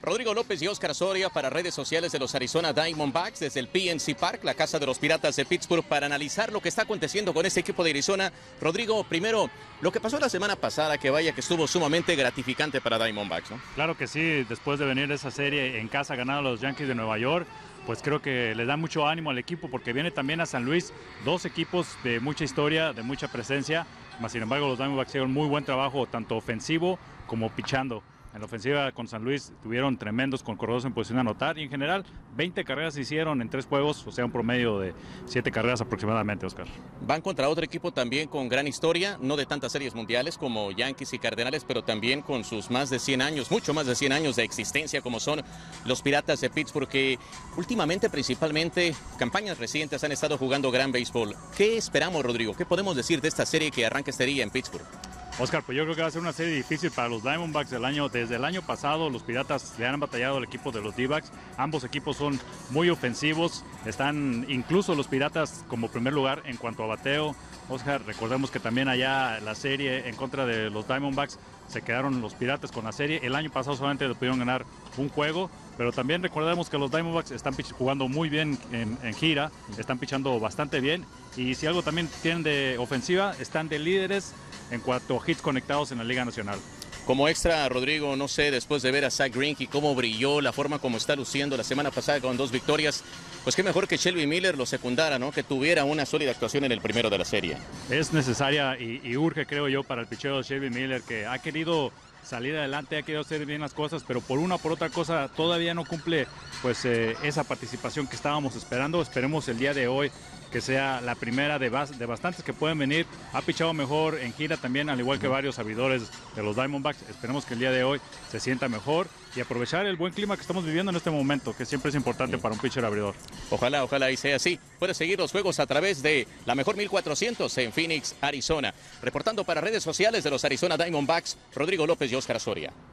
Rodrigo López y Óscar Soria para redes sociales de los Arizona Diamondbacks desde el PNC Park, la casa de los Piratas de Pittsburgh, para analizar lo que está aconteciendo con este equipo de Arizona. Rodrigo, primero, lo que pasó la semana pasada, que vaya que estuvo sumamente gratificante para Diamondbacks, ¿no? Claro que sí, después de venir de esa serie en casa ganando a los Yankees de Nueva York, pues creo que le da mucho ánimo al equipo porque viene también a San Luis, dos equipos de mucha historia, de mucha presencia, más sin embargo los Diamondbacks hicieron muy buen trabajo tanto ofensivo como pichando. En la ofensiva con San Luis tuvieron tremendos con corredores en posición de anotar y en general 20 carreras se hicieron en 3 juegos, o sea un promedio de 7 carreras aproximadamente, Oscar. Van contra otro equipo también con gran historia, no de tantas series mundiales como Yankees y Cardenales, pero también con sus más de 100 años, mucho más de 100 años de existencia, como son los Piratas de Pittsburgh, que últimamente, principalmente, campañas recientes han estado jugando gran béisbol. ¿Qué esperamos, Rodrigo? ¿Qué podemos decir de esta serie que arranca este día en Pittsburgh? Oscar, pues yo creo que va a ser una serie difícil para los Diamondbacks desde el año pasado. Los Piratas le han batallado al equipo de los D-backs. Ambos equipos son muy ofensivos. Están incluso los Piratas como primer lugar en cuanto a bateo. Oscar, recordemos que también allá la serie en contra de los Diamondbacks se quedaron los Piratas con la serie. El año pasado solamente le pudieron ganar un juego, pero también recordemos que los Diamondbacks están jugando muy bien en gira, están pichando bastante bien y si algo también tienen de ofensiva, están de líderes en cuanto a hits conectados en la Liga Nacional. Como extra, Rodrigo, no sé, después de ver a Zack Greinke cómo brilló, la forma como está luciendo la semana pasada con 2 victorias, pues qué mejor que Shelby Miller lo secundara, ¿no? Que tuviera una sólida actuación en el primero de la serie. Es necesaria y urge, creo yo, para el picheo de Shelby Miller, que ha querido salir adelante, ha querido hacer bien las cosas, pero por una o por otra cosa todavía no cumple pues esa participación que estábamos esperando. Esperemos el día de hoy que sea la primera de bastantes que pueden venir. Ha pichado mejor en gira también, al igual que varios abridores de los Diamondbacks. Esperemos que el día de hoy se sienta mejor y aprovechar el buen clima que estamos viviendo en este momento, que siempre es importante para un pitcher abridor. Ojalá, ojalá y sea así. Puedes seguir los juegos a través de la mejor 1400 en Phoenix, Arizona. Reportando para redes sociales de los Arizona Diamondbacks, Rodrigo López y Óscar Soria.